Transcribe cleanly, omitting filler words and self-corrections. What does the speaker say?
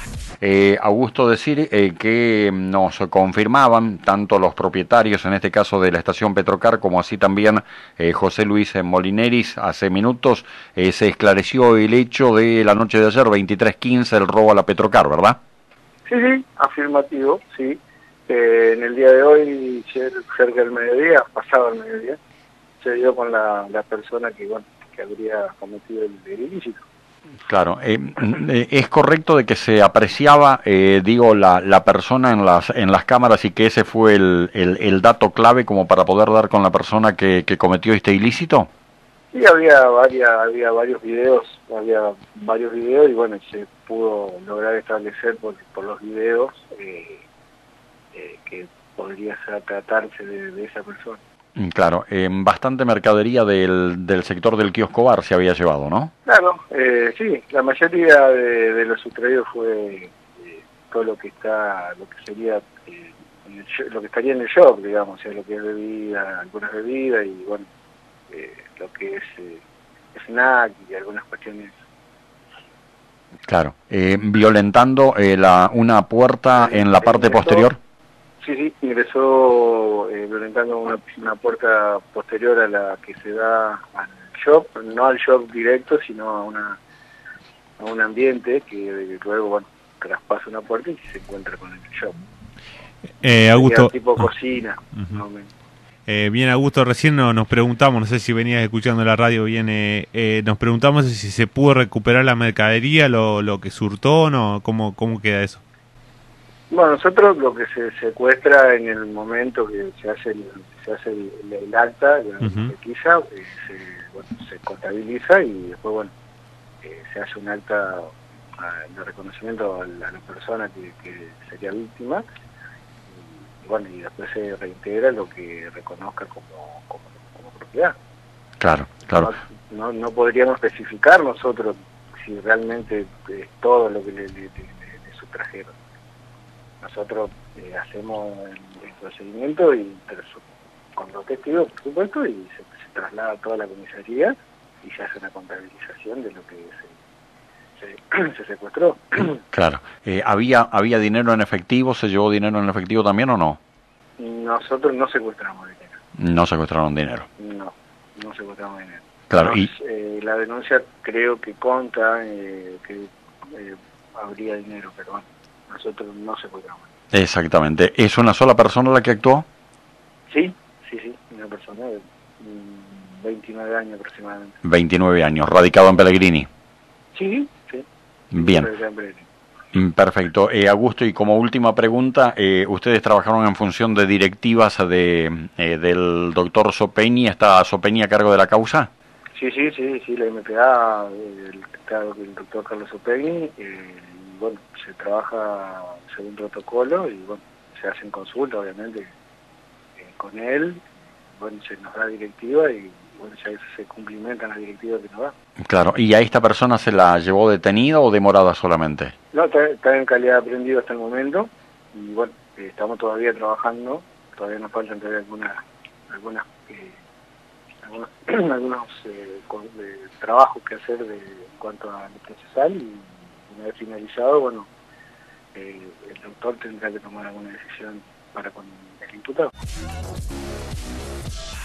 Augusto, decir que nos confirmaban tanto los propietarios, en este caso de la estación Petrocar, como así también José Luis Molineris, hace minutos se esclareció el hecho de la noche de ayer, 23:15, el robo a la Petrocar, ¿verdad? Sí, sí, afirmativo, sí. En el día de hoy, cerca del mediodía, pasado el mediodía, se dio con la persona que, bueno, que habría cometido el ilícito. Claro, es correcto de que se apreciaba, digo, la persona en las cámaras y que ese fue el dato clave como para poder dar con la persona que cometió este ilícito. Y había varios videos y bueno, se pudo lograr establecer por los videos que podría tratarse de esa persona. Claro, bastante mercadería del sector del kiosco bar se había llevado, ¿no? Claro, sí, la mayoría de lo sustraído fue todo lo que sería lo que estaría en el shop, digamos, o sea, lo que es bebida, algunas bebidas y bueno, lo que es snack y algunas cuestiones. Claro, violentando una puerta en la parte Ingresó, posterior. sí, sí, ingresó violentando una puerta posterior a la que se da al shop, no al shop directo, sino a un ambiente que luego, bueno, traspasa una puerta y se encuentra con el shop. Sería Augusto, tipo cocina, uh-huh. más o menos. Bien, Augusto, recién nos preguntamos, no sé si venías escuchando la radio bien, nos preguntamos si se pudo recuperar la mercadería, lo que surtó, ¿no? ¿Cómo queda eso? Bueno, nosotros lo que se secuestra en el momento que se hace el acta, la Uh-huh. pesquisa, se contabiliza y después, bueno, se hace un acta de reconocimiento a la persona que sería víctima y bueno, y después se reintegra lo que reconozca como propiedad. Claro, claro. No podríamos especificar nosotros si realmente es todo lo que le sustrajeron. Nosotros hacemos el procedimiento y con los testigos, por supuesto, y se traslada a toda la comisaría y se hace una contabilización de lo que se secuestró. Claro. ¿Había dinero en efectivo? ¿Se llevó dinero en efectivo también o no? Nosotros no secuestramos dinero. No secuestraron dinero. No secuestramos dinero. Claro, y La denuncia creo que conta que habría dinero, pero bueno, nosotros no secuestramos. exactamente. ¿Es una sola persona la que actuó? Sí, una persona de 29 años aproximadamente. 29 años, radicado en Pellegrini. Sí. Bien. Perfecto. Augusto, y como última pregunta, ¿ustedes trabajaron en función de directivas del doctor Sopeñi? ¿Está Sopeñi a cargo de la causa? Sí, la MPA, el doctor Carlos Sopeñi, bueno, se trabaja según protocolo y bueno, se hacen consultas obviamente con él, bueno, se nos da directiva y bueno, ya se cumplimentan las directivas que nos da. Claro, ¿y a esta persona se la llevó detenida o demorada solamente? No, está en calidad de aprendido hasta el momento y bueno, estamos todavía trabajando, todavía nos faltan todavía algunos trabajos que hacer en cuanto a lo procesal y una vez finalizado, bueno, el doctor tendrá que tomar alguna decisión para con el imputado.